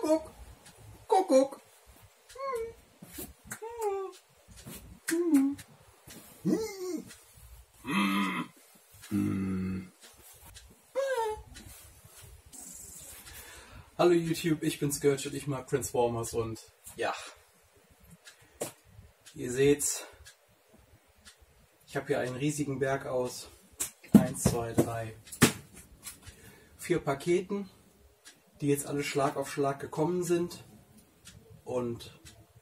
Kuckuck, Kuckuck. Hallo YouTube, ich bin Scourge und ich mag Transformers und ja, ihr seht's, ich habe hier einen riesigen Berg aus 1, 2, 3, 4 Paketen, die jetzt alle Schlag auf Schlag gekommen sind und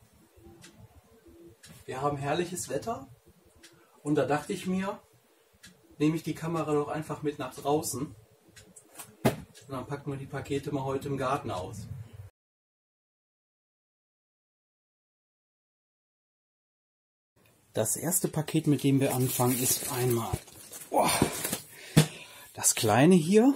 wir haben herrliches Wetter und da dachte ich mir, nehme ich die Kamera doch einfach mit nach draußen. Und dann packen wir die Pakete mal heute im Garten aus. Das erste Paket, mit dem wir anfangen, ist einmal das kleine hier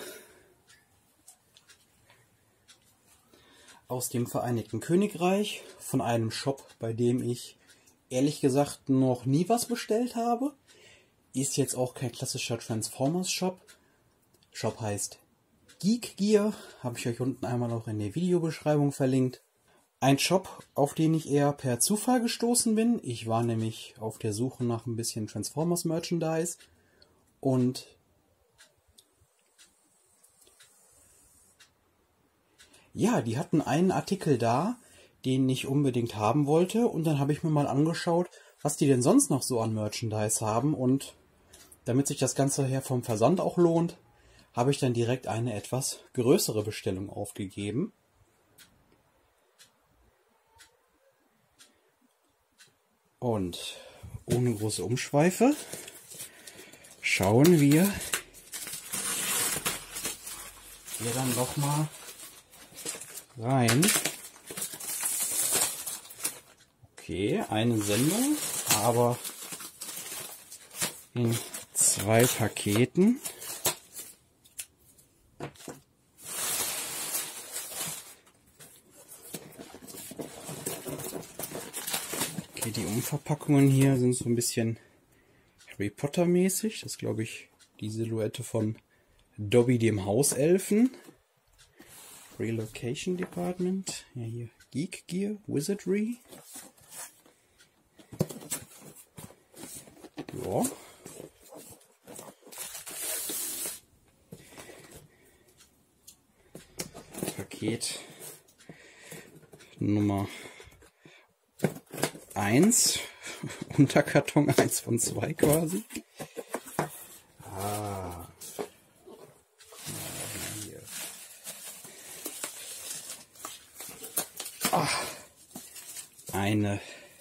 aus dem Vereinigten Königreich von einem Shop, bei dem ich ehrlich gesagt noch nie was bestellt habe. Ist jetzt auch kein klassischer Transformers Shop. Shop heißt Geek Gear, habe ich euch unten einmal noch in der Videobeschreibung verlinkt. Ein Shop, auf den ich eher per Zufall gestoßen bin. Ich war nämlich auf der Suche nach ein bisschen Transformers Merchandise und ja, die hatten einen Artikel da, den ich unbedingt haben wollte und dann habe ich mir mal angeschaut, was die denn sonst noch so an Merchandise haben und damit sich das Ganze her vom Versand auch lohnt, habe ich dann direkt eine etwas größere Bestellung aufgegeben. Und ohne große Umschweife schauen wir hier dann noch mal rein. Okay, eine Sendung, aber in 2 Paketen. Okay, die Umverpackungen hier sind so ein bisschen Harry Potter mäßig. Das ist, glaube ich, die Silhouette von Dobby dem Hauselfen. Relocation Department. Ja, hier Geek Gear, Wizardry. Ja. Paket Nummer 1, Unterkarton 1 von 2 quasi. Hier. Eine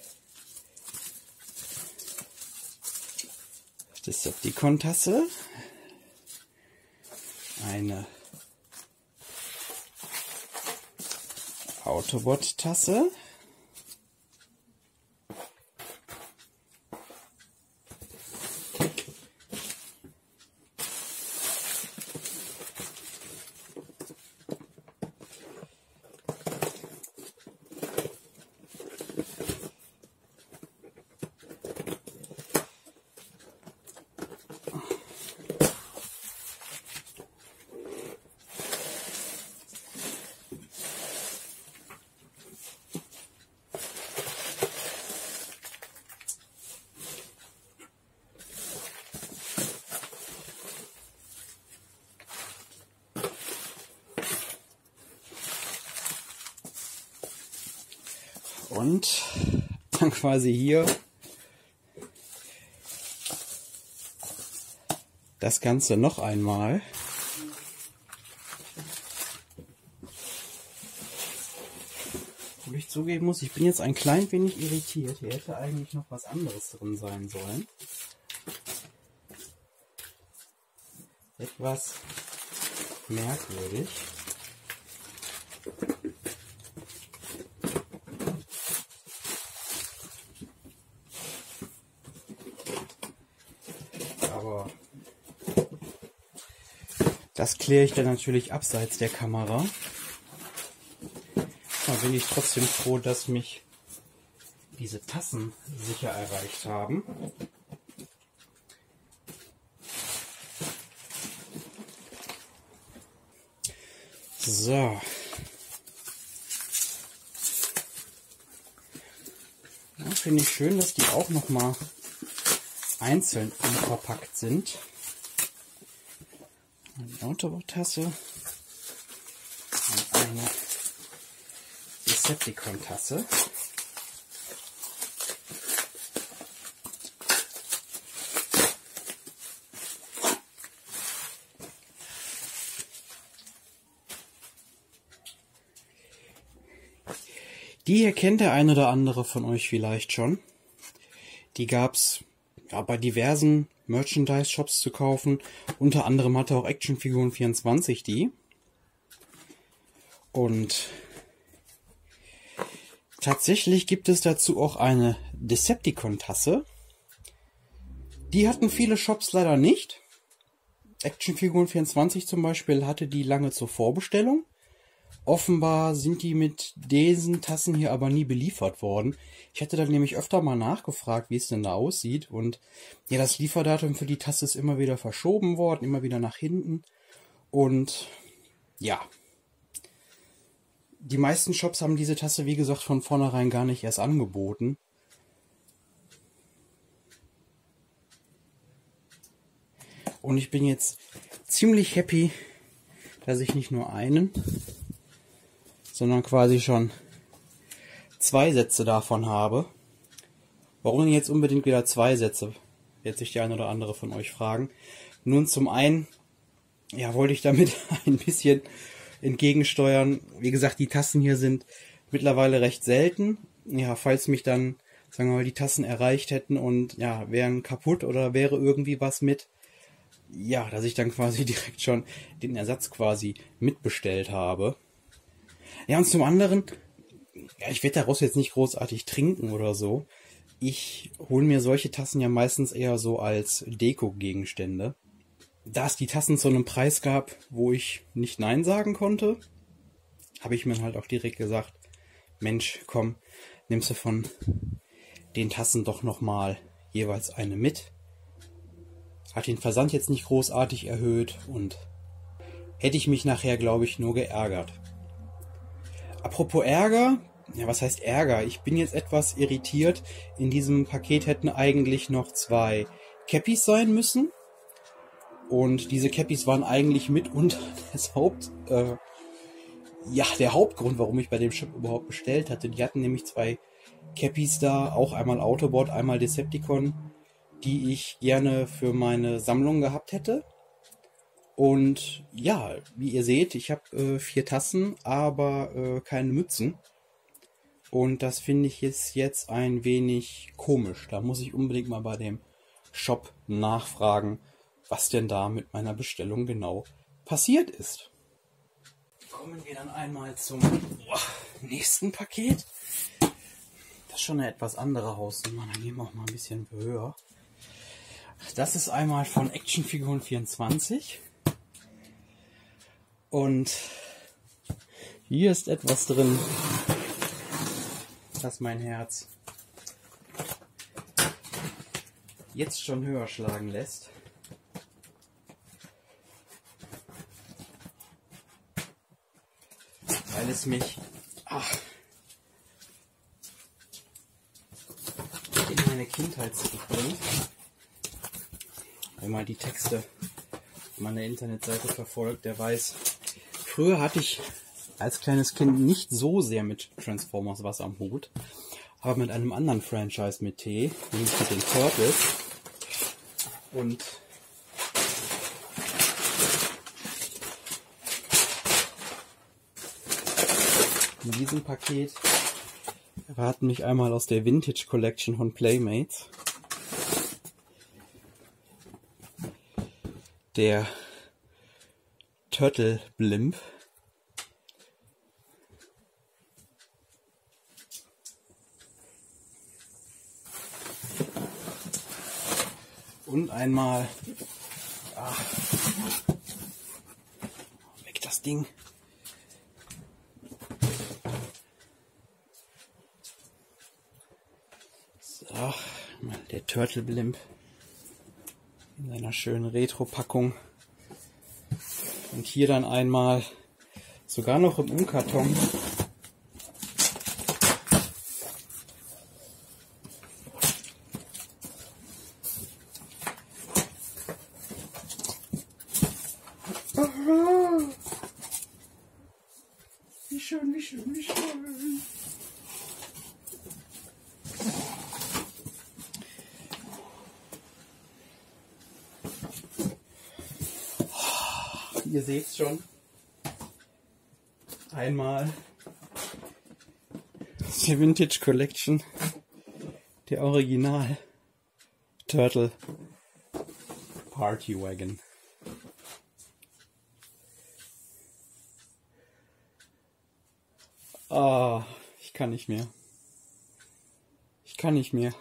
Decepticon-Tasse. Eine Autobot-Tasse. Und dann quasi hier das Ganze noch einmal. Wo ich zugeben muss, ich bin jetzt ein klein wenig irritiert. Hier hätte eigentlich noch was anderes drin sein sollen. Etwas merkwürdig. Aber das kläre ich dann natürlich abseits der Kamera. Da bin ich trotzdem froh, dass mich diese Tassen sicher erreicht haben. So. finde ich schön, dass die auch nochmal einzeln verpackt sind. Eine Autobot-Tasse und eine Decepticon-Tasse. Die hier kennt der ein oder andere von euch vielleicht schon. Die gab's ja bei diversen Merchandise-Shops zu kaufen. Unter anderem hatte auch Actionfiguren24 die. Und tatsächlich gibt es dazu auch eine Decepticon-Tasse. Die hatten viele Shops leider nicht. Actionfiguren24 zum Beispiel hatte die lange zur Vorbestellung. Offenbar sind die mit diesen Tassen hier aber nie beliefert worden. Ich hatte dann nämlich öfter mal nachgefragt, wie es denn da aussieht. Und ja, das Lieferdatum für die Tasse ist immer wieder verschoben worden, immer wieder nach hinten. Und ja, die meisten Shops haben diese Tasse, wie gesagt, von vornherein gar nicht erst angeboten. Und ich bin jetzt ziemlich happy, dass ich nicht nur einen, sondern quasi schon 2 Sätze davon habe. Warum denn jetzt unbedingt wieder 2 Sätze? Wird sich der eine oder andere von euch fragen. Nun, zum einen, ja, wollte ich damit ein bisschen entgegensteuern. Wie gesagt, die Tassen hier sind mittlerweile recht selten. Ja, falls mich dann, sagen wir mal, die Tassen erreicht hätten und ja, wären kaputt oder wäre irgendwie was mit, ja, dass ich dann quasi direkt schon den Ersatz quasi mitbestellt habe. Ja, und zum anderen, ja, ich werde daraus jetzt nicht großartig trinken oder so. Ich hole mir solche Tassen ja meistens eher so als Deko-Gegenstände. Da es die Tassen zu einem Preis gab, wo ich nicht Nein sagen konnte, habe ich mir halt auch direkt gesagt, Mensch, komm, nimmst du von den Tassen doch nochmal jeweils eine mit. Hat den Versand jetzt nicht großartig erhöht und hätte ich mich nachher, glaube ich, nur geärgert. Apropos Ärger, ja, was heißt Ärger? Ich bin jetzt etwas irritiert. In diesem Paket hätten eigentlich noch 2 Cappies sein müssen. Und diese Cappies waren eigentlich mitunter der Hauptgrund, warum ich bei dem Shop überhaupt bestellt hatte. Die hatten nämlich 2 Cappies da, auch einmal Autobot, einmal Decepticon, die ich gerne für meine Sammlung gehabt hätte. Und ja, wie ihr seht, ich habe 4 Tassen, aber keine Mützen. Und das finde ich jetzt ein wenig komisch. Da muss ich unbedingt mal bei dem Shop nachfragen, was denn da mit meiner Bestellung genau passiert ist. Kommen wir dann einmal zum nächsten Paket. Das ist schon eine etwas andere Hausnummer. Dann gehen wir auch mal ein bisschen höher. Das ist einmal von Actionfiguren24. Und hier ist etwas drin, das mein Herz jetzt schon höher schlagen lässt. Weil es mich in meine Kindheit zurückbringt. Wenn man die Texte meiner Internetseite verfolgt, der weiß, früher hatte ich als kleines Kind nicht so sehr mit Transformers was am Hut, aber mit einem anderen Franchise mit T, nämlich mit den Turtles. Und in diesem Paket erwarten mich einmal aus der Vintage Collection von Playmates der Turtle Blimp. Und einmal weg das Ding. So, mal der Turtle Blimp in seiner schönen Retro-Packung. Und hier dann einmal, sogar noch im Umkarton, Wie schön, wie schön, wie schön. Ihr seht es schon. Einmal die Vintage Collection, der Original Turtle Party Wagon. Ah, ich kann nicht mehr. Ich kann nicht mehr.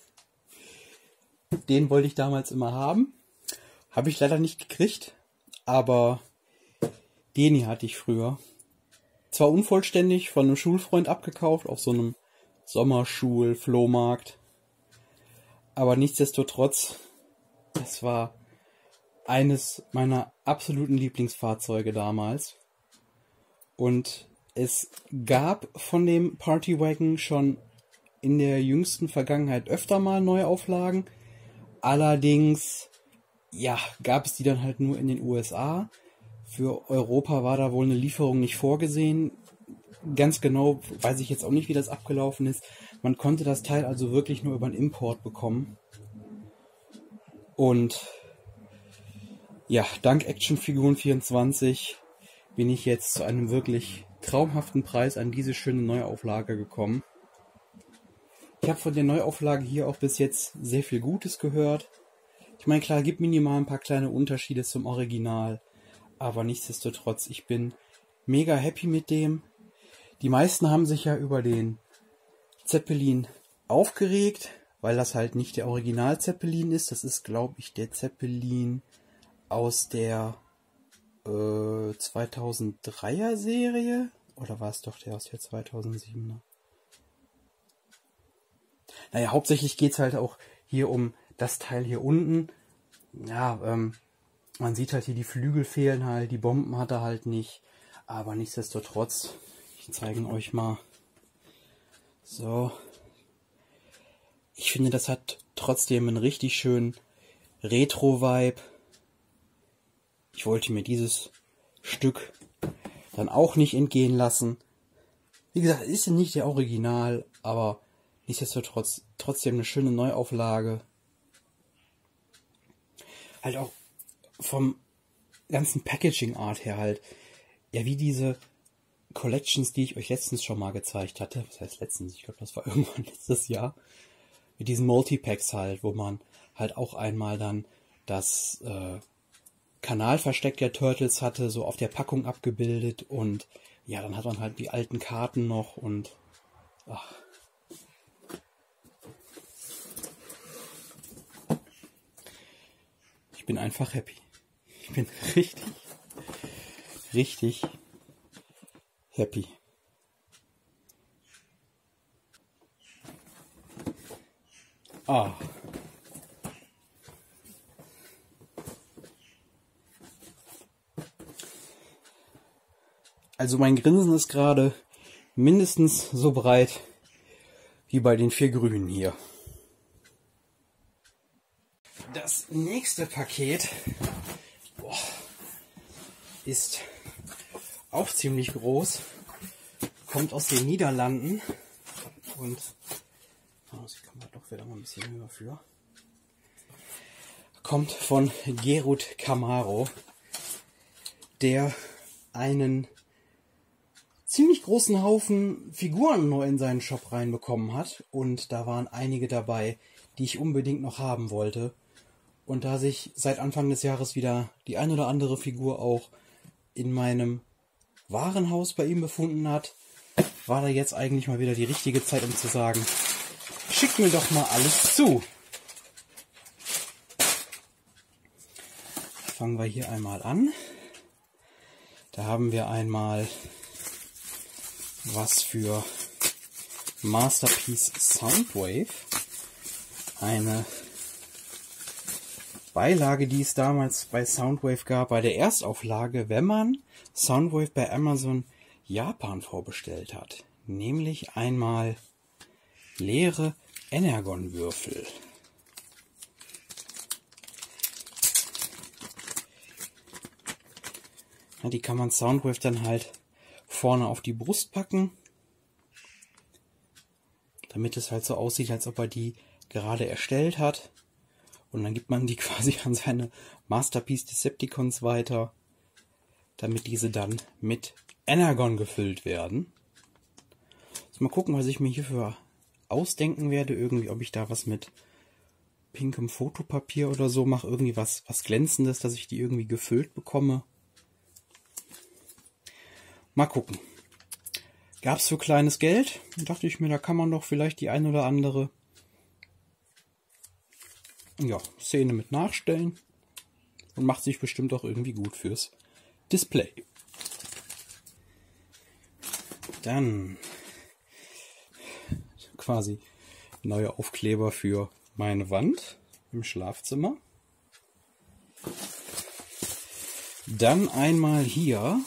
Den wollte ich damals immer haben. Habe ich leider nicht gekriegt, aber den hier hatte ich früher. Zwar unvollständig, von einem Schulfreund abgekauft, auf so einem Sommerschul-Flohmarkt. Aber nichtsdestotrotz, das war eines meiner absoluten Lieblingsfahrzeuge damals. Und es gab von dem Partywagon schon in der jüngsten Vergangenheit öfter mal Neuauflagen. Allerdings, ja, gab es die dann halt nur in den USA. Für Europa war da wohl eine Lieferung nicht vorgesehen. Ganz genau weiß ich jetzt auch nicht, wie das abgelaufen ist. Man konnte das Teil also wirklich nur über einen Import bekommen. Und ja, dank Actionfiguren 24 bin ich jetzt zu einem wirklich traumhaften Preis an diese schöne Neuauflage gekommen. Ich habe von der Neuauflage hier auch bis jetzt sehr viel Gutes gehört. Ich meine, klar, gibt minimal ein paar kleine Unterschiede zum Original, aber nichtsdestotrotz, ich bin mega happy mit dem. Die meisten haben sich ja über den Zeppelin aufgeregt, weil das halt nicht der Original Zeppelin ist. Das ist, glaube ich, der Zeppelin aus der 2003er Serie. Oder war es doch der aus der 2007er? Naja, hauptsächlich geht es halt auch hier um das Teil hier unten. Ja, man sieht halt hier, die Flügel fehlen halt, die Bomben hat er halt nicht. Aber nichtsdestotrotz, ich zeige euch mal. So. Ich finde, das hat trotzdem einen richtig schönen Retro-Vibe. Ich wollte mir dieses Stück dann auch nicht entgehen lassen. Wie gesagt, ist ja nicht der Original, aber nichtsdestotrotz trotzdem eine schöne Neuauflage. Halt auch vom ganzen Packaging-Art her halt. Ja, wie diese Collections, die ich euch letztens schon mal gezeigt hatte. Was heißt letztens? Ich glaube, das war irgendwann letztes Jahr. Mit diesen Multipacks halt, wo man halt auch einmal dann das Kanalversteck der Turtles hatte, so auf der Packung abgebildet. Und ja, dann hat man halt die alten Karten noch und ach. Ich bin einfach happy. Ich bin richtig happy. Ah. Also mein Grinsen ist gerade mindestens so breit wie bei den 4 Grünen hier. Das nächste Paket ist auch ziemlich groß, kommt aus den Niederlanden und ich kann doch wieder mal ein bisschen höher für. Kommt von Gerut Camaro, der einen ziemlich großen Haufen Figuren neu in seinen Shop reinbekommen hat und da waren einige dabei, die ich unbedingt noch haben wollte. Und da sich seit Anfang des Jahres wieder die ein oder andere Figur auch in meinem Warenhaus bei ihm befunden hat, war da jetzt eigentlich mal wieder die richtige Zeit, um zu sagen, schickt mir doch mal alles zu. Fangen wir hier einmal an. Da haben wir einmal was für Masterpiece Soundwave. Eine Beilage, die es damals bei Soundwave gab, bei der Erstauflage, wenn man Soundwave bei Amazon Japan vorbestellt hat. Nämlich einmal leere Energon-Würfel. Die kann man Soundwave dann halt vorne auf die Brust packen, damit es halt so aussieht, als ob er die gerade erstellt hat. Und dann gibt man die quasi an seine Masterpiece Decepticons weiter, damit diese dann mit Energon gefüllt werden. Mal gucken, was ich mir hierfür ausdenken werde. Irgendwie, ob ich da was mit pinkem Fotopapier oder so mache. Irgendwie was Glänzendes, dass ich die irgendwie gefüllt bekomme. Mal gucken. Gab es für kleines Geld? Da dachte ich mir, da kann man doch vielleicht die ein oder andere Szene mit nachstellen. Und macht sich bestimmt auch irgendwie gut fürs Display. Dann quasi neue Aufkleber für meine Wand im Schlafzimmer. Dann einmal hier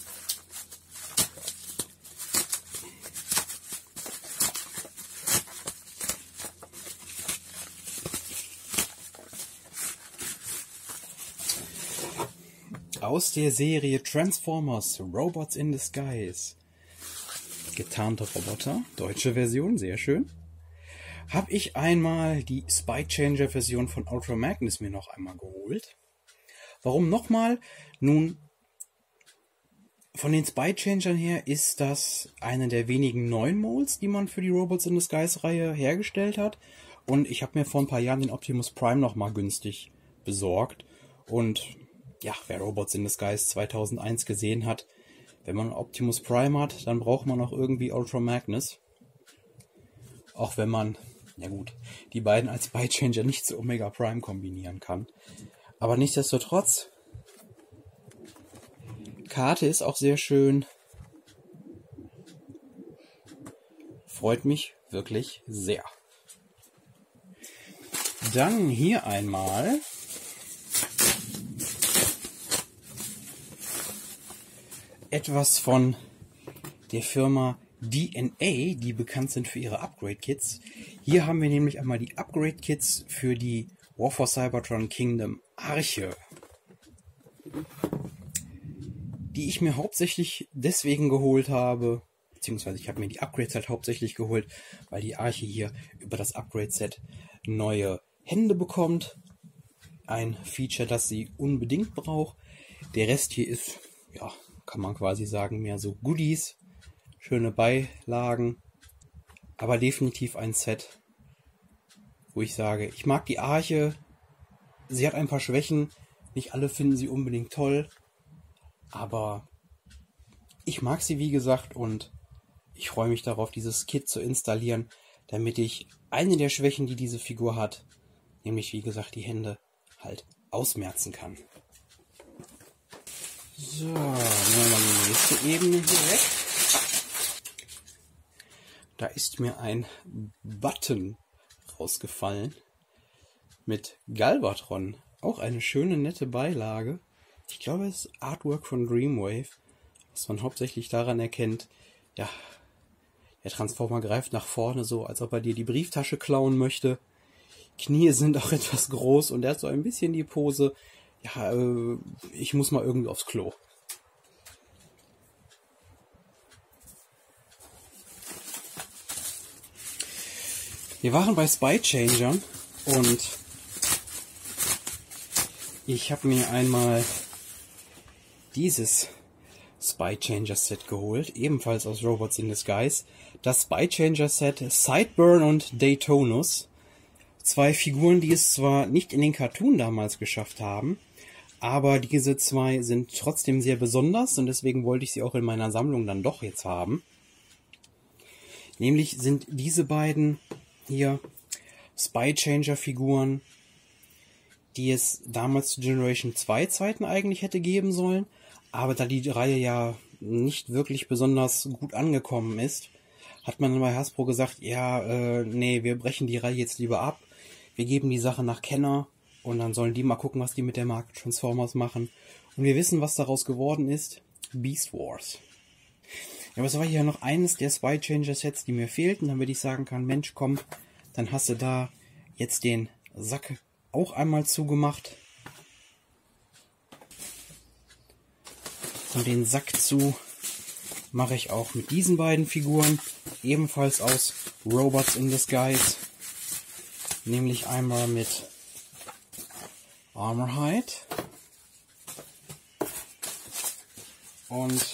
aus der Serie Transformers Robots in Disguise. Getarnte Roboter, deutsche Version, sehr schön. Habe ich einmal die Spy Changer Version von Ultra Magnus mir noch einmal geholt. Warum nochmal? Nun, von den Spy Changern her ist das eine der wenigen neuen Molds, die man für die Robots in Disguise Reihe hergestellt hat. Und ich habe mir vor ein paar Jahren den Optimus Prime nochmal günstig besorgt. Und ja, wer Robots in Disguise 2001 gesehen hat, wenn man Optimus Prime hat, dann braucht man auch irgendwie Ultra Magnus. Auch wenn man, ja gut, die beiden als Spy Changer nicht zu Omega Prime kombinieren kann. Aber nichtsdestotrotz, Karte ist auch sehr schön. Freut mich wirklich sehr. Dann hier einmal etwas von der Firma DNA, die bekannt sind für ihre Upgrade-Kits. Hier haben wir nämlich einmal die Upgrade-Kits für die War for Cybertron Kingdom Arche, die ich mir hauptsächlich deswegen geholt habe, beziehungsweise ich habe mir die Upgrades halt hauptsächlich geholt, weil die Arche hier über das Upgrade-Set neue Hände bekommt. Ein Feature, das sie unbedingt braucht. Der Rest hier ist, ja, kann man quasi sagen, mehr so Goodies, schöne Beilagen, aber definitiv ein Set, wo ich sage, ich mag die Arche, sie hat ein paar Schwächen, nicht alle finden sie unbedingt toll, aber ich mag sie, wie gesagt, und ich freue mich darauf, dieses Kit zu installieren, damit ich eine der Schwächen, die diese Figur hat, nämlich wie gesagt die Hände, halt ausmerzen kann. So, nehmen wir mal die nächste Ebene hier weg. Da ist mir ein Button rausgefallen mit Galvatron. Auch eine schöne, nette Beilage. Ich glaube, es ist Artwork von Dreamwave, was man hauptsächlich daran erkennt, ja, der Transformer greift nach vorne so, als ob er dir die Brieftasche klauen möchte. Knie sind auch etwas groß und er hat so ein bisschen die Pose, ja, ich muss mal irgendwie aufs Klo. Wir waren bei Spy Changern und ich habe mir einmal dieses Spy Changer Set geholt, ebenfalls aus Robots in Disguise. Das Spy Changer Set Sideburn und Daytonus. Zwei Figuren, die es zwar nicht in den Cartoon damals geschafft haben, aber diese zwei sind trotzdem sehr besonders und deswegen wollte ich sie auch in meiner Sammlung dann doch jetzt haben. Nämlich sind diese beiden hier Spy Changer Figuren, die es damals zu Generation 2 Zeiten eigentlich hätte geben sollen, aber da die Reihe ja nicht wirklich besonders gut angekommen ist, hat man bei Hasbro gesagt, ja, nee, wir brechen die Reihe jetzt lieber ab, wir geben die Sache nach Kenner und dann sollen die mal gucken, was die mit der Marke Transformers machen. Und wir wissen, was daraus geworden ist. Beast Wars. Ja, aber es war hier noch eines der Spy Changer Sets, die mir fehlten, damit ich sagen kann, Mensch, komm, dann hast du da jetzt den Sack auch einmal zugemacht. Und den Sack zu. mache ich auch mit diesen beiden Figuren, ebenfalls aus Robots in Disguise. Nämlich einmal mit Armorhide und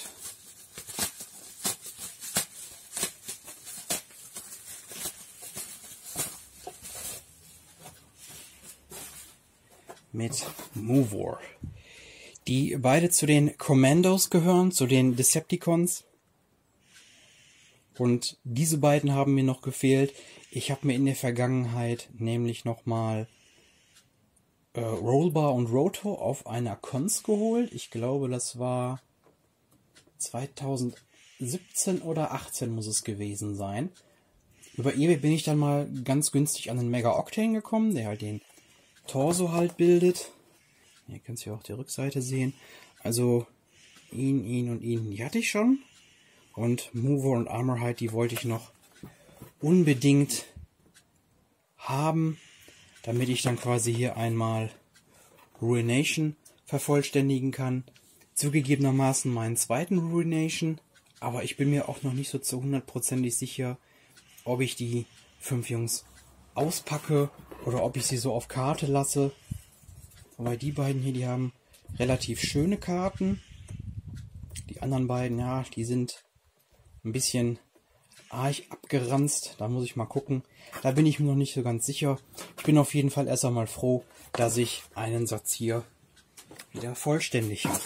mit Movor, die beide zu den Commandos gehören, zu den Decepticons. Und diese beiden haben mir noch gefehlt. Ich habe mir in der Vergangenheit nämlich nochmal Rollbar und Roto auf einer Cons geholt. Ich glaube, das war 2017 oder 18 muss es gewesen sein. Über eBay bin ich dann mal ganz günstig an den Mega Octane gekommen, der halt den Torso halt bildet. Hier könnt ihr auch die Rückseite sehen. Also ihn und ihn, die hatte ich schon. Und Movor und Armorhide, die wollte ich noch unbedingt haben, damit ich dann quasi hier einmal Ruination vervollständigen kann. Zugegebenermaßen meinen zweiten Ruination, aber ich bin mir auch noch nicht so zu 100%ig sicher, ob ich die 5 Jungs auspacke oder ob ich sie so auf Karte lasse. Wobei die beiden hier, die haben relativ schöne Karten. Die anderen beiden, ja, die sind ein bisschen arg abgeranzt. Da muss ich mal gucken. Da bin ich mir noch nicht so ganz sicher. Ich bin auf jeden Fall erst einmal froh, dass ich einen Satz hier wieder vollständig habe.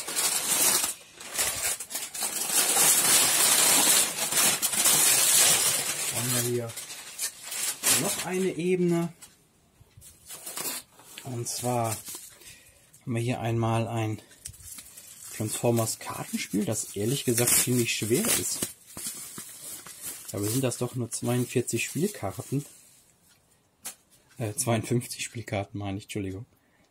Dann haben wir hier noch eine Ebene. Und zwar haben wir hier einmal ein Transformers Kartenspiel, das ehrlich gesagt ziemlich schwer ist. Aber sind das doch nur 42 Spielkarten. 52 Spielkarten meine ich, Entschuldigung.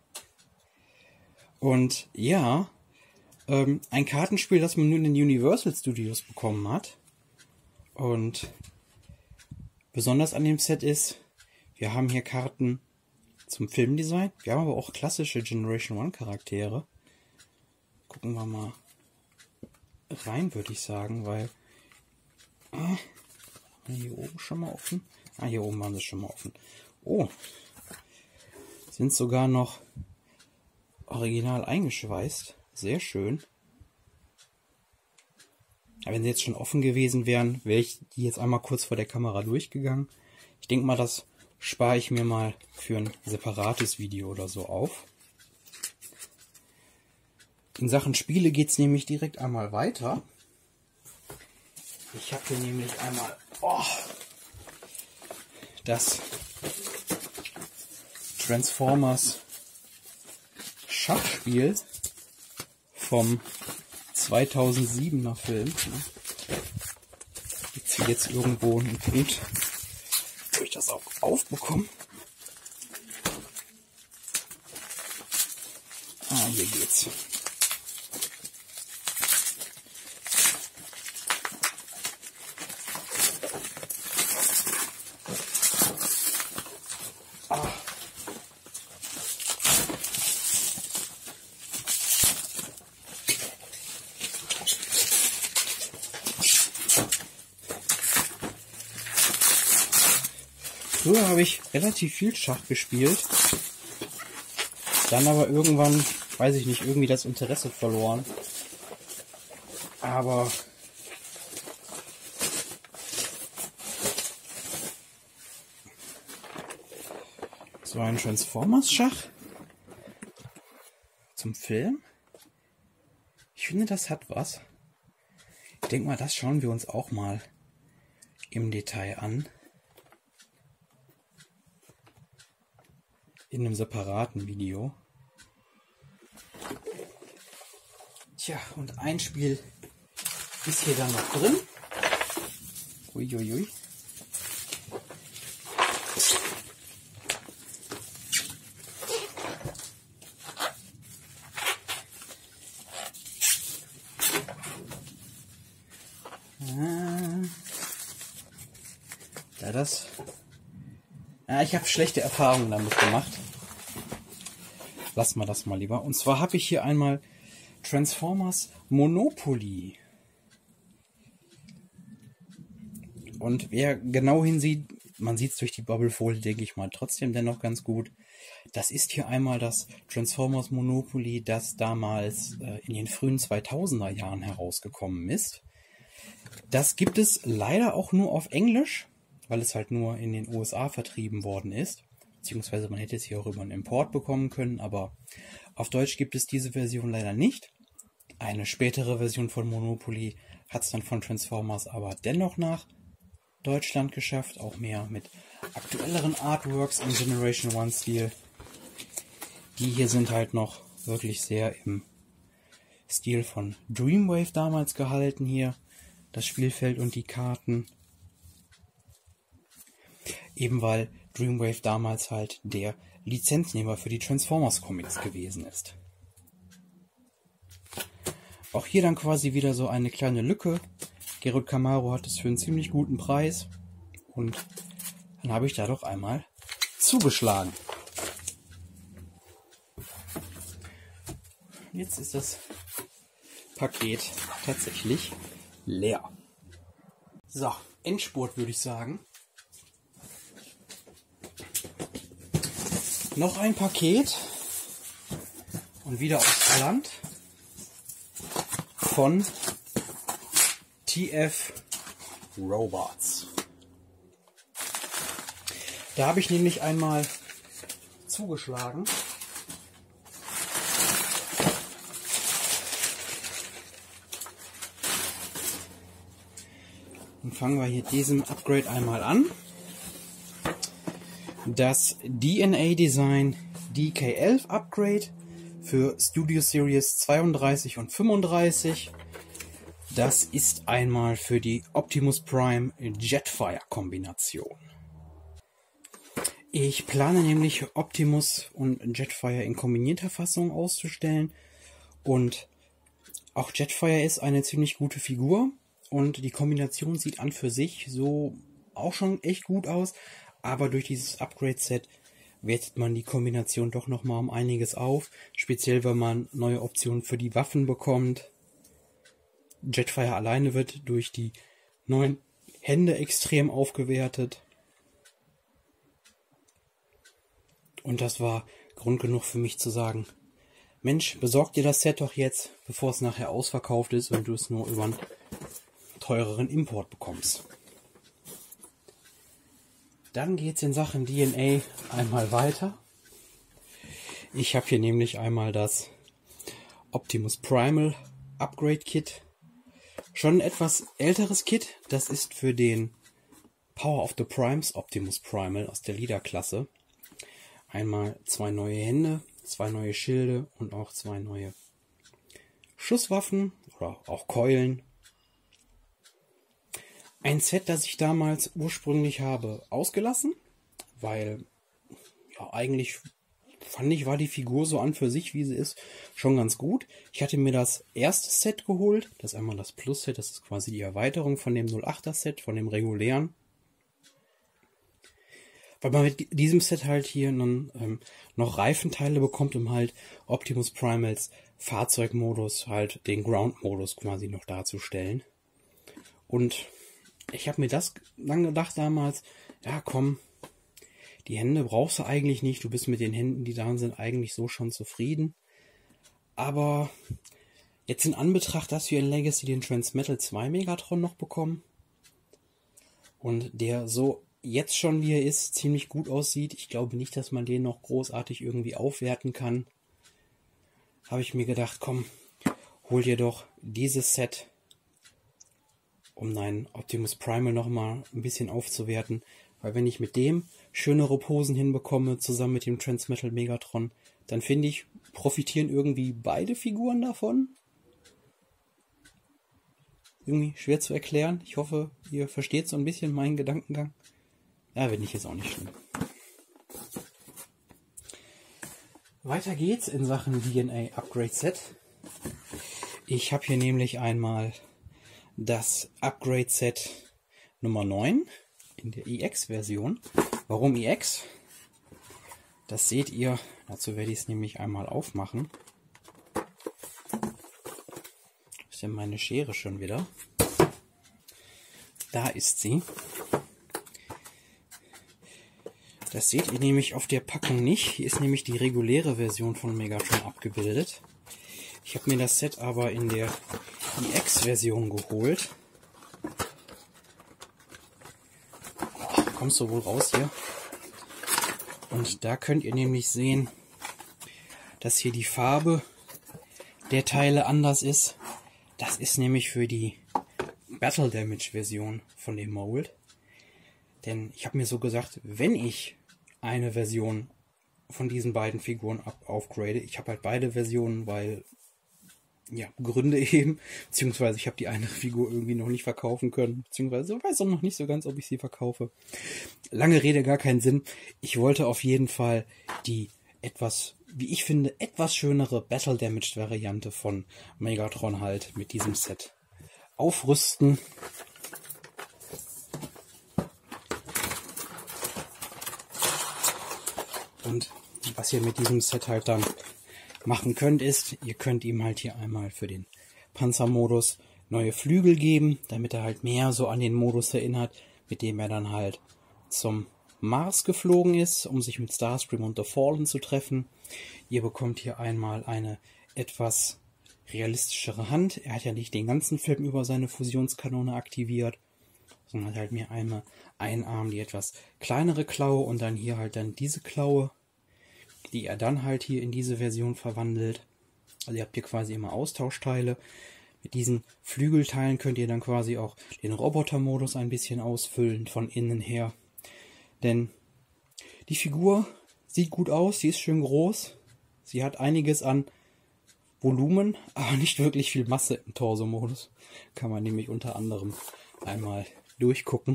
Und ja, ein Kartenspiel, das man nur in den Universal Studios bekommen hat. Und besonders an dem Set ist, wir haben hier Karten zum Filmdesign. Wir haben aber auch klassische Generation 1 Charaktere. Gucken wir mal rein, würde ich sagen, weil hier oben schon mal offen. Hier oben waren sie schon mal offen. Oh, sind sogar noch original eingeschweißt. Sehr schön. Aber wenn sie jetzt schon offen gewesen wären, wäre ich die jetzt einmal kurz vor der Kamera durchgegangen. Ich denke mal, das spare ich mir mal für ein separates Video oder so auf. In Sachen Spiele geht es nämlich direkt einmal weiter. Ich habe hier nämlich einmal das Transformers Schachspiel vom 2007er Film. Gibt es jetzt irgendwo einen Punkt, wo ich das auch aufbekomme? Hier geht's. Früher habe ich relativ viel Schach gespielt, dann aber irgendwann, weiß ich nicht, irgendwie das Interesse verloren. Aber so ein Transformers-Schach zum Film, ich finde, das hat was. Ich denke mal, das schauen wir uns auch mal im Detail an. In einem separaten Video. Tja, und ein Spiel ist hier dann noch drin. Uiuiui. Ich habe schlechte Erfahrungen damit gemacht. Lassen wir das mal lieber. Und zwar habe ich hier einmal Transformers Monopoly. Und wer genau hinsieht, man sieht es durch die Bubblefolie, denke ich mal, trotzdem dennoch ganz gut. Das ist hier einmal das Transformers Monopoly, das damals in den frühen 2000er Jahren herausgekommen ist. Das gibt es leider auch nur auf Englisch, weil es halt nur in den USA vertrieben worden ist. Beziehungsweise man hätte es hier auch über einen Import bekommen können, aber auf Deutsch gibt es diese Version leider nicht. Eine spätere Version von Monopoly hat es dann von Transformers aber dennoch nach Deutschland geschafft, auch mehr mit aktuelleren Artworks im Generation 1 Stil. Die hier sind halt noch wirklich sehr im Stil von Dreamwave damals gehalten hier. Das Spielfeld und die Karten. Eben weil Dreamwave damals halt der Lizenznehmer für die Transformers Comics gewesen ist. Auch hier dann quasi wieder so eine kleine Lücke. Gerrit Camaro hat es für einen ziemlich guten Preis. Und dann habe ich da doch einmal zugeschlagen. Jetzt ist das Paket tatsächlich leer. So, Endspurt würde ich sagen. Noch ein Paket und wieder aus Holland von TF Robots. Da habe ich nämlich einmal zugeschlagen. Dann fangen wir hier diesem Upgrade einmal an. Das DNA Design DK11 Upgrade für Studio Series 32 und 35. Das ist einmal für die Optimus Prime Jetfire Kombination. Ich plane nämlich Optimus und Jetfire in kombinierter Fassung auszustellen. Und auch Jetfire ist eine ziemlich gute Figur. Und die Kombination sieht an für sich so auch schon echt gut aus. Aber durch dieses Upgrade-Set wertet man die Kombination doch nochmal um einiges auf. Speziell, wenn man neue Optionen für die Waffen bekommt. Jetfire alleine wird durch die neuen Hände extrem aufgewertet. Und das war Grund genug für mich zu sagen, Mensch, besorg dir das Set doch jetzt, bevor es nachher ausverkauft ist und du es nur über einen teureren Import bekommst. Dann geht es in Sachen DNA einmal weiter. Ich habe hier nämlich einmal das Optimus Primal Upgrade Kit. Schon ein etwas älteres Kit. Das ist für den Power of the Primes Optimus Primal aus der Leader-Klasse. Einmal 2 neue Hände, 2 neue Schilde und auch 2 neue Schusswaffen oder auch Keulen. Ein Set, das ich damals ursprünglich habe ausgelassen, weil ja eigentlich fand ich, war die Figur so an für sich, wie sie ist, schon ganz gut. Ich hatte mir das erste Set geholt, das ist einmal das Plus-Set, das ist quasi die Erweiterung von dem 08er Set, von dem regulären. Weil man mit diesem Set halt hier dann, noch Reifenteile bekommt, um halt Optimus Primals Fahrzeugmodus, halt den Ground-Modus quasi noch darzustellen. Und ich habe mir das dann gedacht damals, ja komm, die Hände brauchst du eigentlich nicht, du bist mit den Händen, die da sind, eigentlich so schon zufrieden. Aber jetzt in Anbetracht, dass wir in Legacy den Transmetal 2 Megatron noch bekommen und der so jetzt schon, wie er ist, ziemlich gut aussieht, ich glaube nicht, dass man den noch großartig irgendwie aufwerten kann, habe ich mir gedacht, komm, hol dir doch dieses Set, um deinen Optimus Primal nochmal ein bisschen aufzuwerten. Weil wenn ich mit dem schönere Posen hinbekomme, zusammen mit dem Transmetal Megatron, dann finde ich, profitieren irgendwie beide Figuren davon. Irgendwie schwer zu erklären. Ich hoffe, ihr versteht so ein bisschen meinen Gedankengang. Ja, wenn nicht, ist auch nicht schlimm. Weiter geht's in Sachen DNA Upgrade Set. Ich habe hier nämlich einmal das Upgrade Set Nummer 9 in der EX-Version. Warum EX? Das seht ihr. Dazu werde ich es nämlich einmal aufmachen. Ist denn meine Schere schon wieder? Da ist sie. Das seht ihr nämlich auf der Packung nicht. Hier ist nämlich die reguläre Version von Megatron abgebildet. Ich habe mir das Set aber in der EX-Version geholt. Kommst du wohl raus hier? Und da könnt ihr nämlich sehen, dass hier die Farbe der Teile anders ist. Das ist nämlich für die Battle Damage Version von dem Mold. Denn ich habe mir so gesagt, wenn ich eine Version von diesen beiden Figuren aufgrade, ich habe halt beide Versionen, weil, ja, Gründe eben, beziehungsweise ich habe die eine Figur irgendwie noch nicht verkaufen können, beziehungsweise weiß auch noch nicht so ganz, ob ich sie verkaufe. Lange Rede, gar keinen Sinn. Ich wollte auf jeden Fall die etwas, wie ich finde, etwas schönere Battle Damaged Variante von Megatron halt mit diesem Set aufrüsten. Und was ihr mit diesem Set halt dann machen könnt, ist, ihr könnt ihm halt hier einmal für den Panzermodus neue Flügel geben, damit er halt mehr so an den Modus erinnert, mit dem er dann halt zum Mars geflogen ist, um sich mit Starscream und The Fallen zu treffen. Ihr bekommt hier einmal eine etwas realistischere Hand. Er hat ja nicht den ganzen Film über seine Fusionskanone aktiviert, sondern hat halt mir einmal einen Arm, die etwas kleinere Klaue und dann hier halt dann diese Klaue, die er dann halt hier in diese Version verwandelt. Also ihr habt hier quasi immer Austauschteile. Mit diesen Flügelteilen könnt ihr dann quasi auch den Robotermodus ein bisschen ausfüllen von innen her. Denn die Figur sieht gut aus, sie ist schön groß. Sie hat einiges an Volumen, aber nicht wirklich viel Masse im Torso-Modus. Kann man nämlich unter anderem einmal durchgucken.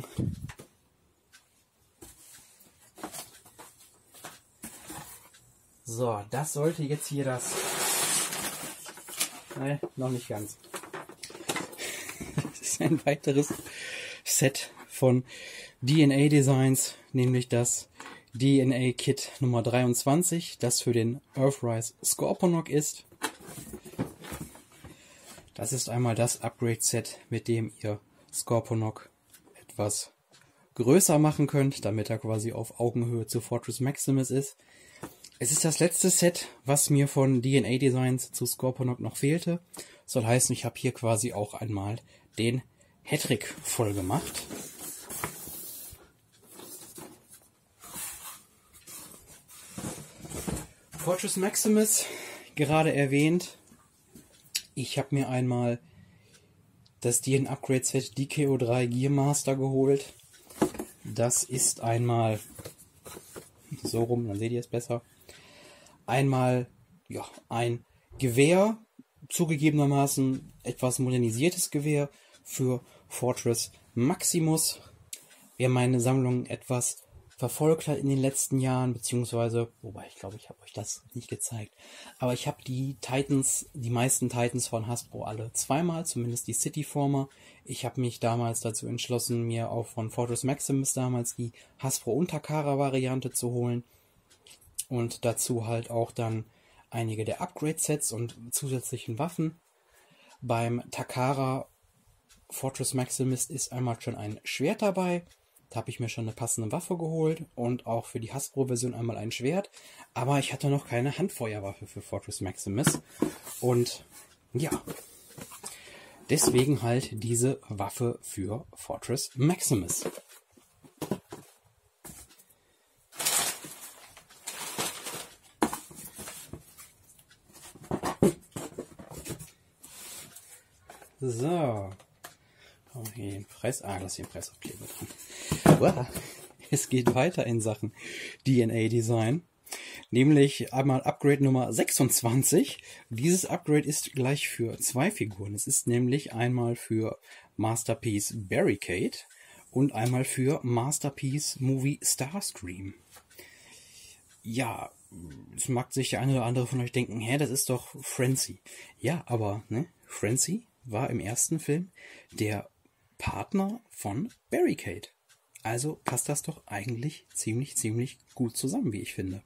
So, das sollte jetzt hier das... Nein, noch nicht ganz. Das ist ein weiteres Set von DNA Designs, nämlich das DNA Kit Nummer 23, das für den Earthrise Scorponok ist. Das ist einmal das Upgrade-Set, mit dem ihr Scorponok etwas größer machen könnt, damit er quasi auf Augenhöhe zu Fortress Maximus ist. Es ist das letzte Set, was mir von DNA Designs zu Scorponok noch fehlte. Soll heißen, ich habe hier quasi auch einmal den Hattrick voll gemacht. Fortress Maximus, gerade erwähnt. Ich habe mir einmal das DN Upgrade Set DKO3 Gearmaster geholt. Das ist einmal so rum, dann seht ihr es besser. Einmal ja, ein Gewehr, zugegebenermaßen etwas modernisiertes Gewehr für Fortress Maximus. Wer meine Sammlung etwas verfolgt hat in den letzten Jahren, beziehungsweise, wobei ich glaube, ich habe euch das nicht gezeigt, aber ich habe die meisten Titans von Hasbro alle zweimal, zumindest die Cityformer. Ich habe mich damals dazu entschlossen, mir auch von Fortress Maximus damals die Hasbro und Takara Variante zu holen und dazu halt auch dann einige der Upgrade-Sets und zusätzlichen Waffen. Beim Takara Fortress Maximus ist einmal schon ein Schwert dabei. Da habe ich mir schon eine passende Waffe geholt und auch für die Hasbro-Version einmal ein Schwert. Aber ich hatte noch keine Handfeuerwaffe für Fortress Maximus. Und ja, deswegen halt diese Waffe für Fortress Maximus. So. Oh, hier den Press. Ah, das ist hier ein Pressaufkleber dran. Wow. Es geht weiter in Sachen DNA Design. Nämlich einmal Upgrade Nummer 26. Dieses Upgrade ist gleich für zwei Figuren. Es ist nämlich einmal für Masterpiece Barricade und einmal für Masterpiece Movie Starscream. Ja, es mag sich der eine oder andere von euch denken, hä, das ist doch Frenzy. Ja, aber ne, Frenzy war im ersten Film der Partner von Barricade. Also passt das doch eigentlich ziemlich gut zusammen, wie ich finde.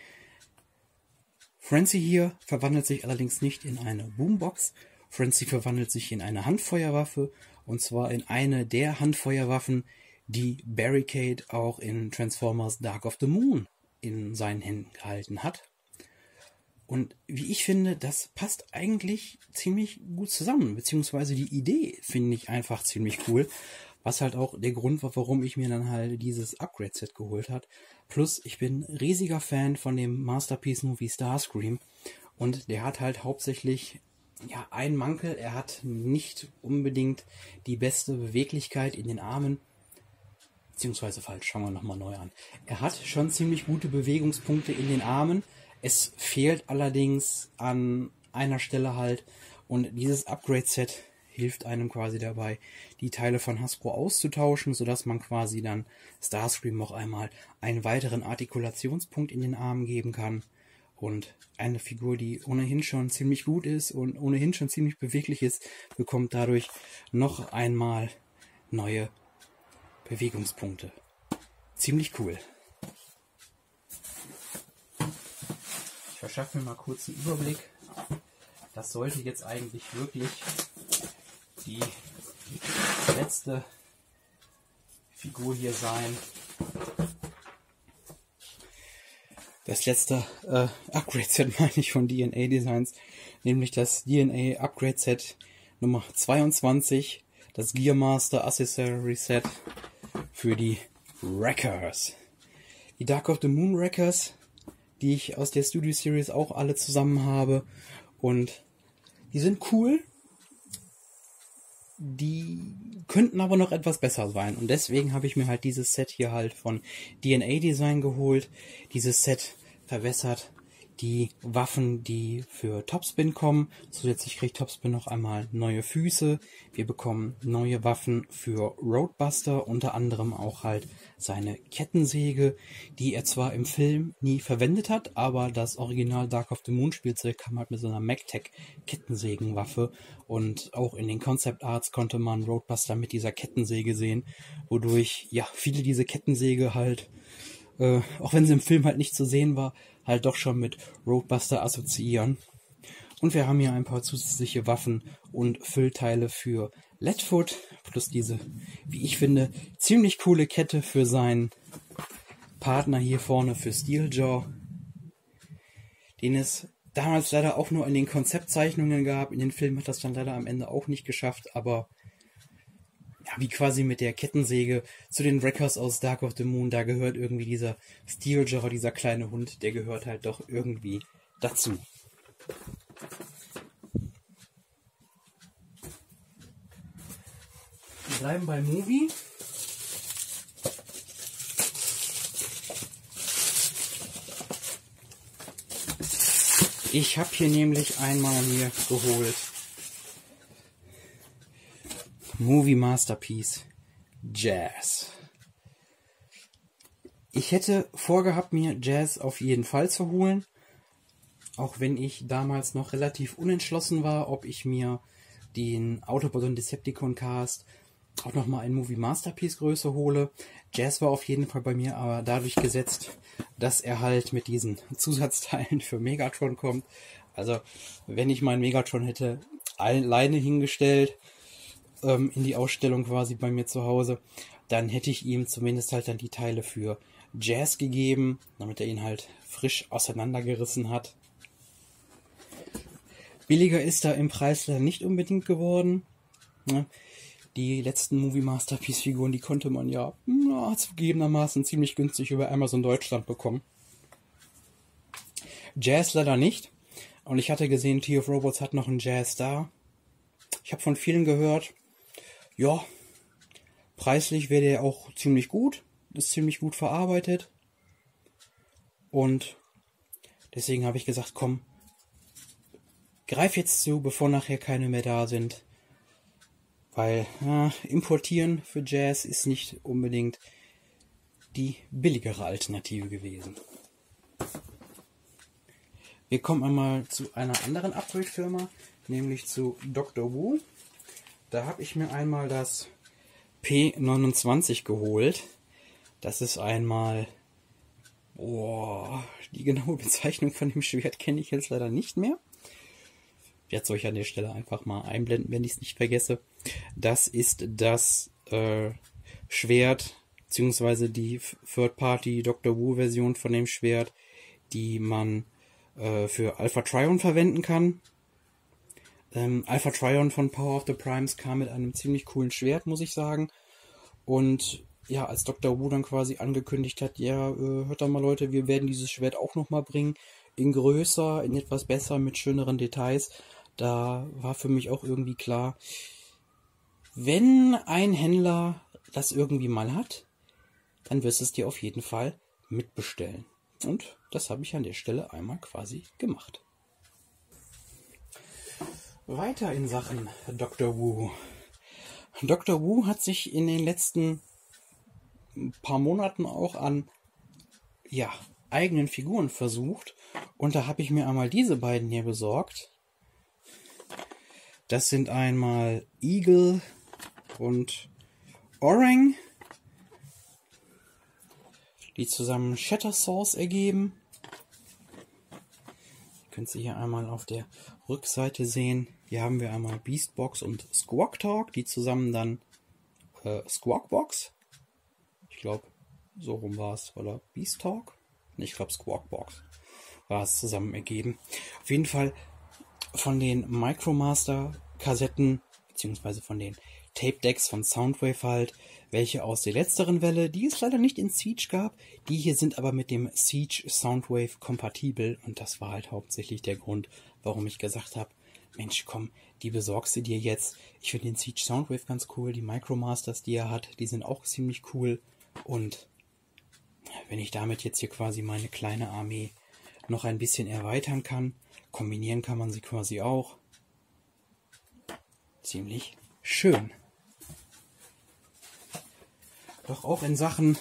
Frenzy hier verwandelt sich allerdings nicht in eine Boombox. Frenzy verwandelt sich in eine Handfeuerwaffe Und zwar in eine der Handfeuerwaffen, die Barricade auch in Transformers Dark of the Moon in seinen Händen gehalten hat. Und wie ich finde, das passt eigentlich ziemlich gut zusammen, beziehungsweise die Idee finde ich einfach ziemlich cool, was halt auch der Grund war, warum ich mir dann halt dieses Upgrade-Set geholt habe. Plus, ich bin riesiger Fan von dem Masterpiece-Movie Starscream und der hat halt hauptsächlich einen Mankel, er hat nicht unbedingt die beste Beweglichkeit in den Armen, beziehungsweise falsch, schauen wir nochmal neu an. Er hat schon ziemlich gute Bewegungspunkte in den Armen, es fehlt allerdings an einer Stelle halt und dieses Upgrade-Set hilft einem quasi dabei, die Teile von Hasbro auszutauschen, sodass man quasi dann Starscream noch einmal einen weiteren Artikulationspunkt in den Armen geben kann. Und eine Figur, die ohnehin schon ziemlich gut ist und ohnehin schon ziemlich beweglich ist, bekommt dadurch noch einmal neue Bewegungspunkte. Ziemlich cool. Ich verschaffe mir mal kurz einen Überblick. Das sollte jetzt eigentlich wirklich die letzte Figur hier sein. Das letzte Upgrade-Set meine ich von DNA Designs, nämlich das DNA Upgrade-Set Nummer 22, das Gearmaster Accessory Set für die Wreckers. Die Dark of the Moon Wreckers, die ich aus der Studio Series auch alle zusammen habe, und die sind cool. Die könnten aber noch etwas besser sein. Und deswegen habe ich mir halt dieses Set hier halt von DNA Design geholt. Dieses Set verwässert die Waffen, die für Topspin kommen. Zusätzlich kriegt Topspin noch einmal neue Füße. Wir bekommen neue Waffen für Roadbuster, unter anderem auch halt seine Kettensäge, die er zwar im Film nie verwendet hat, aber das Original Dark of the Moon Spielzeug kam halt mit so einer MacTech Kettensägenwaffe, und auch in den Concept Arts konnte man Roadbuster mit dieser Kettensäge sehen, wodurch viele diese Kettensäge halt, auch wenn sie im Film halt nicht zu sehen war, halt doch schon mit Roadbuster assoziieren. Und wir haben hier ein paar zusätzliche Waffen und Füllteile für Leadfoot, plus diese, wie ich finde, ziemlich coole Kette für seinen Partner hier vorne, für Steeljaw, den es damals leider auch nur in den Konzeptzeichnungen gab. In den Filmen hat das dann leider am Ende auch nicht geschafft, aber wie quasi mit der Kettensäge zu den Wreckers aus Dark of the Moon, da gehört irgendwie dieser Steeljaw, dieser kleine Hund, der gehört halt doch irgendwie dazu. Wir bleiben bei Movie. Ich habe hier nämlich einmal mir geholt Movie Masterpiece Jazz. Ich hätte vorgehabt, mir Jazz auf jeden Fall zu holen, auch wenn ich damals noch relativ unentschlossen war, ob ich mir den Autobot und Decepticon Cast auch nochmal in Movie Masterpiece Größe hole. Jazz war auf jeden Fall bei mir aber dadurch gesetzt, dass er halt mit diesen Zusatzteilen für Megatron kommt. Also wenn ich meinen Megatron hätte alleine hingestellt, in die Ausstellung quasi bei mir zu Hause, dann hätte ich ihm zumindest halt dann die Teile für Jazz gegeben, damit er ihn halt frisch auseinandergerissen hat. Billiger ist er im Preis leider nicht unbedingt geworden. Die letzten Movie Masterpiece Figuren, die konnte man zugegebenermaßen ziemlich günstig über Amazon Deutschland bekommen. Jazz leider nicht. Und ich hatte gesehen, T of Robots hat noch einen Jazz da. Ich habe von vielen gehört, preislich wäre der auch ziemlich gut, ist ziemlich gut verarbeitet. Und deswegen habe ich gesagt, komm, greif jetzt zu, bevor nachher keine mehr da sind. Weil importieren für Jazz ist nicht unbedingt die billigere Alternative gewesen. Wir kommen einmal zu einer anderen Upgrade-Firma, nämlich zu Dr. Wu. Da habe ich mir einmal das P29 geholt. Das ist einmal... die genaue Bezeichnung von dem Schwert kenne ich jetzt leider nicht mehr. werde es euch an der Stelle einfach mal einblenden, wenn ich es nicht vergesse. Das ist das Schwert, beziehungsweise die Third-Party Doctor Who-Version von dem Schwert, die man für Alpha Trion verwenden kann. Alpha Trion von Power of the Primes kam mit einem ziemlich coolen Schwert, muss ich sagen. Und ja, als Dr. Who dann quasi angekündigt hat, ja, hört doch mal Leute, wir werden dieses Schwert auch nochmal bringen, in größer, in etwas besser, mit schöneren Details. Da war für mich auch irgendwie klar, wenn ein Händler das irgendwie mal hat, dann wirst du es dir auf jeden Fall mitbestellen. Und das habe ich an der Stelle einmal quasi gemacht. Weiter in Sachen Dr. Who. Dr. Who hat sich in den letzten paar Monaten auch an eigenen Figuren versucht. Und da habe ich mir einmal diese beiden hier besorgt. Das sind einmal Eagle und Orang, die zusammen Shatter Source ergeben. Ihr könnt sie hier einmal auf der Rückseite sehen. Hier haben wir einmal Beastbox und Squawk Talk, die zusammen dann Squawkbox. Ich glaube, so rum war es. Oder Beast Talk? Ich glaube, Squawkbox war es zusammen ergeben. Auf jeden Fall von den Micromaster-Kassetten, beziehungsweise von den Tape-Decks von Soundwave halt, welche aus der letzteren Welle, die es leider nicht in Siege gab. Die hier sind aber mit dem Siege Soundwave kompatibel. Und das war halt hauptsächlich der Grund, warum ich gesagt habe, Mensch, komm, die besorgst du dir jetzt. Ich finde den Siege Soundwave ganz cool. Die Micromasters, die er hat, die sind auch ziemlich cool. Und wenn ich damit jetzt hier quasi meine kleine Armee noch ein bisschen erweitern kann, kombinieren kann man sie quasi auch. Ziemlich schön. Doch auch in Sachen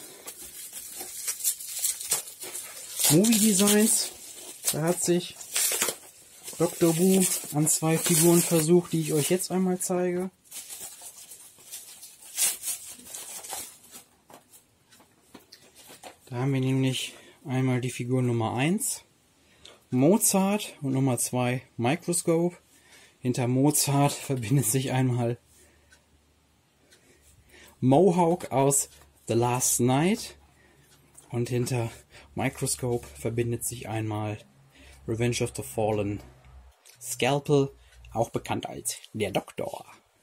Movie Designs, da hat sich Dr. Who an zwei Figuren versucht, die ich euch jetzt einmal zeige. Da haben wir nämlich einmal die Figur Nummer 1, Mozart, und Nummer 2, Microscope. Hinter Mozart verbindet sich einmal Mohawk aus The Last Night und hinter Microscope verbindet sich einmal Revenge of the Fallen Scalpel, auch bekannt als der Doktor.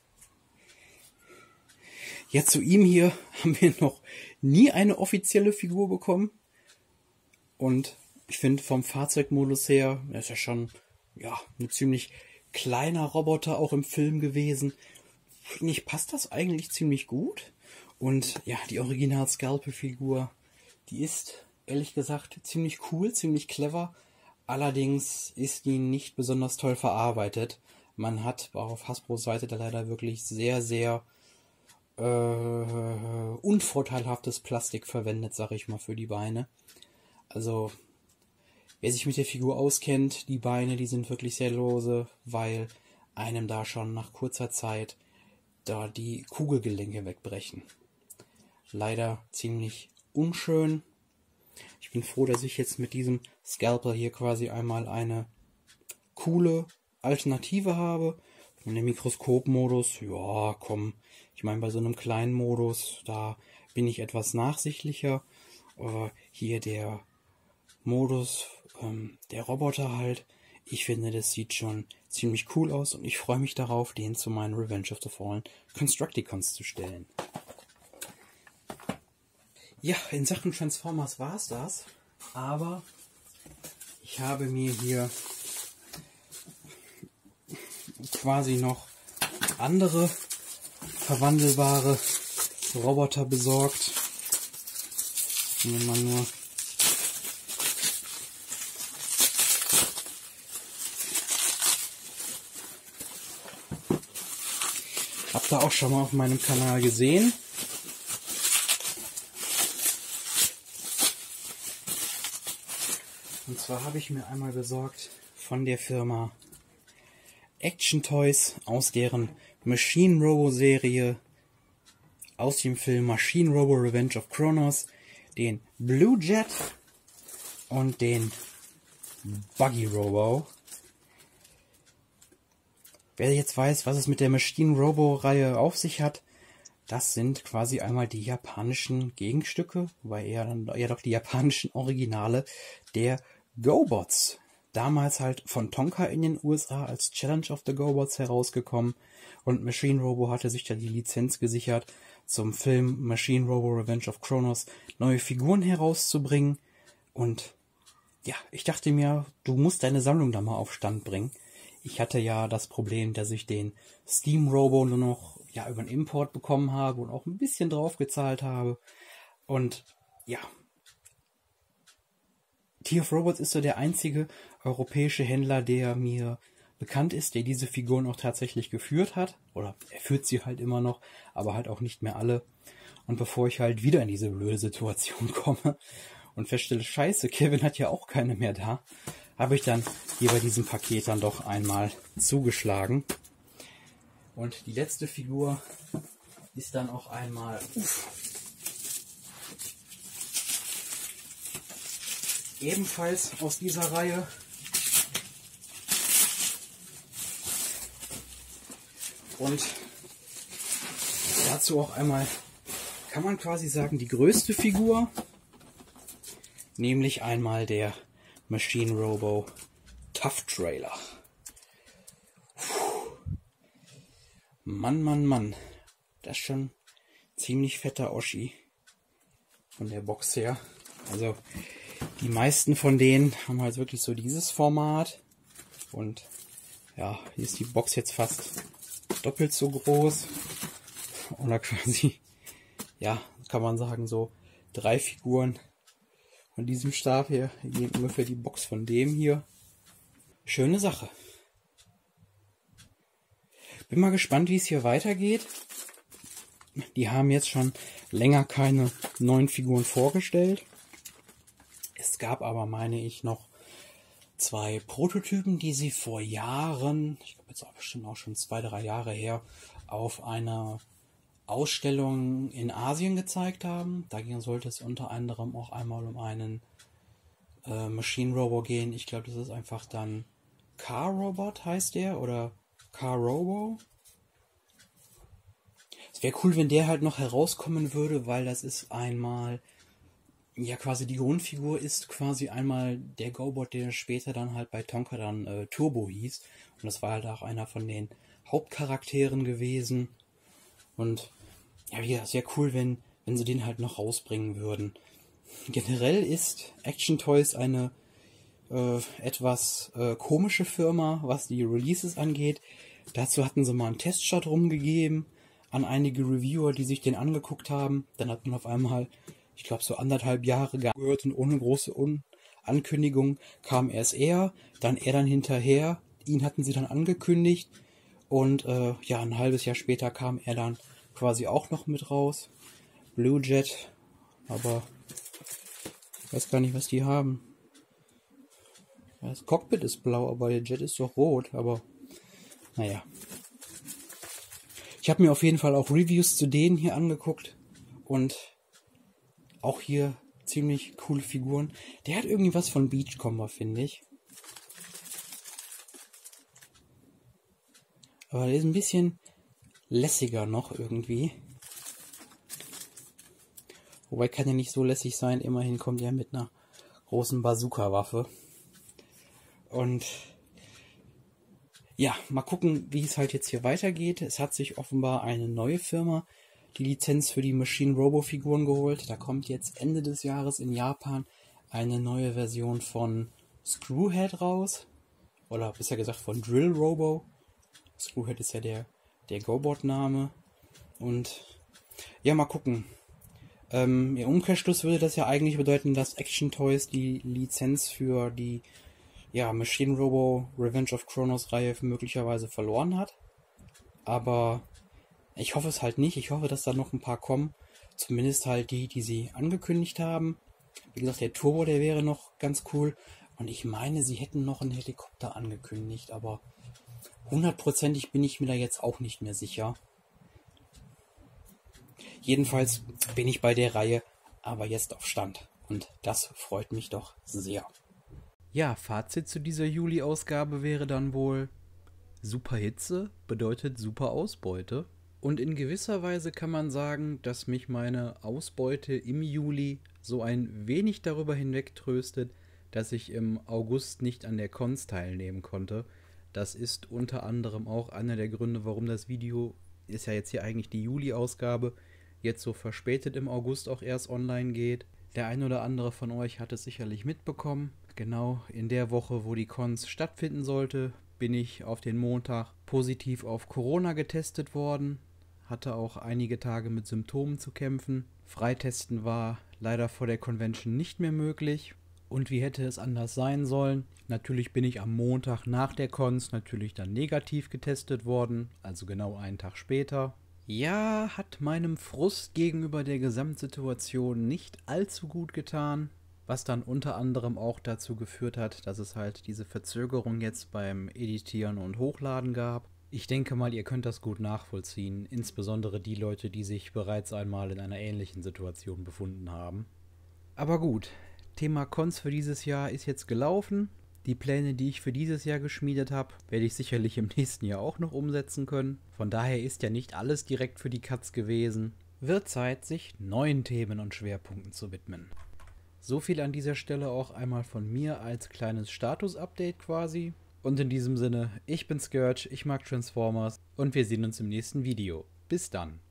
Ja, zu ihm hier haben wir noch nie eine offizielle Figur bekommen. Und ich finde vom Fahrzeugmodus her, das ist ja schon ein ziemlich kleiner Roboter auch im Film gewesen. Finde ich, passt das eigentlich ziemlich gut. Und ja, die Original-Scalpel-Figur, die ist ehrlich gesagt ziemlich cool, ziemlich clever. Allerdings ist die nicht besonders toll verarbeitet. Man hat auf Hasbros Seite da leider wirklich sehr, sehr unvorteilhaftes Plastik verwendet, sag ich mal, für die Beine. Also, wer sich mit der Figur auskennt, die Beine, die sind wirklich sehr lose, weil einem da schon nach kurzer Zeit da die Kugelgelenke wegbrechen. Leider ziemlich unschön. Ich bin froh, dass ich jetzt mit diesem Scalpel hier quasi einmal eine coole Alternative habe. Und der Mikroskopmodus, ja komm, ich meine bei so einem kleinen Modus, da bin ich etwas nachsichtlicher. Hier der Modus, der Roboter halt, ich finde, das sieht schon ziemlich cool aus und ich freue mich darauf, den zu meinen Revenge of the Fallen Constructicons zu stellen. Ja, in Sachen Transformers war es das, aber ich habe mir hier quasi noch andere verwandelbare Roboter besorgt. Nehmen wir nur habt ihr auch schon mal auf meinem Kanal gesehen. Und zwar habe ich mir einmal besorgt von der Firma Action Toys aus deren Machine Robo Serie aus dem Film Machine Robo Revenge of Kronos den Blue Jet und den Buggy Robo. Wer jetzt weiß, was es mit der Machine Robo-Reihe auf sich hat, das sind quasi einmal die japanischen Gegenstücke, wobei eher doch die japanischen Originale der GoBots. Damals halt von Tonka in den USA als Challenge of the GoBots herausgekommen und Machine Robo hatte sich da die Lizenz gesichert, zum Film Machine Robo Revenge of Kronos neue Figuren herauszubringen. Und ja, ich dachte mir, du musst deine Sammlung da mal auf Stand bringen. Ich hatte ja das Problem, dass ich den Steam Robo nur noch über einen Import bekommen habe und auch ein bisschen drauf gezahlt habe. Und ja, Tier of Robots ist so der einzige europäische Händler, der mir bekannt ist, der diese Figuren auch tatsächlich geführt hat. Oder er führt sie halt immer noch, aber halt auch nicht mehr alle. Und bevor ich halt wieder in diese blöde Situation komme und feststelle, scheiße, Kevin hat ja auch keine mehr da, habe ich dann hier bei diesem Paket dann doch einmal zugeschlagen. Und die letzte Figur ist dann auch einmal ebenfalls aus dieser Reihe. Und dazu auch einmal, kann man quasi sagen, die größte Figur, nämlich einmal der Machine Robo Tough Trailer. Mann, Mann, Mann. Das ist schon ziemlich fetter Oschi von der Box her. Also die meisten von denen haben halt wirklich so dieses Format. Und ja, hier ist die Box jetzt fast doppelt so groß. Oder quasi, ja, kann man sagen, so 3 Figuren von diesem Stab hier gehen ungefähr die Box von dem hier. Schöne Sache. Bin mal gespannt, wie es hier weitergeht. Die haben jetzt schon länger keine neuen Figuren vorgestellt. Es gab aber, meine ich, noch 2 Prototypen, die sie vor Jahren, ich glaube jetzt auch bestimmt auch schon 2, 3 Jahre her, auf einer Ausstellung in Asien gezeigt haben. Dagegen sollte es unter anderem auch einmal um einen Machine Robo gehen. Ich glaube, das ist einfach dann Car Robot heißt der oder Car Robo. Es wäre cool, wenn der halt noch herauskommen würde, weil das ist einmal, ja quasi die Grundfigur ist quasi einmal der GoBot, der später dann halt bei Tonka dann Turbo hieß. Und das war halt auch einer von den Hauptcharakteren gewesen. Und ja, sehr cool, wenn sie den halt noch rausbringen würden. Generell ist Action Toys eine etwas komische Firma, was die Releases angeht. Dazu hatten sie mal einen Testshot rumgegeben an einige Reviewer, die sich den angeguckt haben. Dann hat man auf einmal, ich glaube, so 1,5 Jahre gehört und ohne große Ankündigung kam erst dann er dann hinterher. Ihn hatten sie dann angekündigt und ein halbes Jahr später kam er dann quasi auch noch mit raus. Blue Jet, aber ich weiß gar nicht, was die haben. Das Cockpit ist blau, aber der Jet ist doch rot, aber naja. Ich habe mir auf jeden Fall auch Reviews zu denen hier angeguckt und auch hier ziemlich coole Figuren. Der hat irgendwie was von Beachcomber, finde ich. Aber der ist ein bisschen lässiger noch irgendwie. Wobei kann ja nicht so lässig sein. Immerhin kommt er mit einer großen Bazooka-Waffe. Und ja, mal gucken, wie es halt jetzt hier weitergeht. Es hat sich offenbar eine neue Firma die Lizenz für die Machine Robo Figuren geholt. Da kommt jetzt Ende des Jahres in Japan eine neue Version von Screwhead raus. Oder besser gesagt von Drill Robo. Screwhead ist ja der GoBot-Name. Und ja, mal gucken. Im Umkehrschluss würde das ja eigentlich bedeuten, dass Action Toys die Lizenz für die Machine Robo Revenge of Kronos Reihe möglicherweise verloren hat. Aber ich hoffe es halt nicht. Ich hoffe, dass da noch ein paar kommen. Zumindest halt die sie angekündigt haben. Wie gesagt, der Turbo, der wäre noch ganz cool. Und ich meine, sie hätten noch einen Helikopter angekündigt. Aber 100%ig bin ich mir da jetzt auch nicht mehr sicher. Jedenfalls bin ich bei der Reihe aber jetzt auf Stand. Und das freut mich doch sehr. Ja, Fazit zu dieser Juli-Ausgabe wäre dann wohl: Super Hitze bedeutet super Ausbeute. Und in gewisser Weise kann man sagen, dass mich meine Ausbeute im Juli so ein wenig darüber hinwegtröstet, dass ich im August nicht an der Cons teilnehmen konnte. Das ist unter anderem auch einer der Gründe, warum das Video, ist ja jetzt hier eigentlich die Juli-Ausgabe, jetzt so verspätet im August auch erst online geht. Der ein oder andere von euch hat es sicherlich mitbekommen. Genau in der Woche, wo die Cons stattfinden sollte, bin ich auf den Montag positiv auf Corona getestet worden. Hatte auch einige Tage mit Symptomen zu kämpfen. Freitesten war leider vor der Convention nicht mehr möglich. Und wie hätte es anders sein sollen? Natürlich bin ich am Montag nach der Cons natürlich dann negativ getestet worden, also genau einen Tag später. Ja, hat meinem Frust gegenüber der Gesamtsituation nicht allzu gut getan, was dann unter anderem auch dazu geführt hat, dass es halt diese Verzögerung jetzt beim Editieren und Hochladen gab. Ich denke mal, ihr könnt das gut nachvollziehen, insbesondere die Leute, die sich bereits einmal in einer ähnlichen Situation befunden haben. Aber gut, Thema Cons für dieses Jahr ist jetzt gelaufen. Die Pläne, die ich für dieses Jahr geschmiedet habe, werde ich sicherlich im nächsten Jahr auch noch umsetzen können. Von daher ist ja nicht alles direkt für die Katz gewesen. Wird Zeit, sich neuen Themen und Schwerpunkten zu widmen. So viel an dieser Stelle auch einmal von mir als kleines Status-Update quasi. Und in diesem Sinne, ich bin Scourge, ich mag Transformers und wir sehen uns im nächsten Video. Bis dann.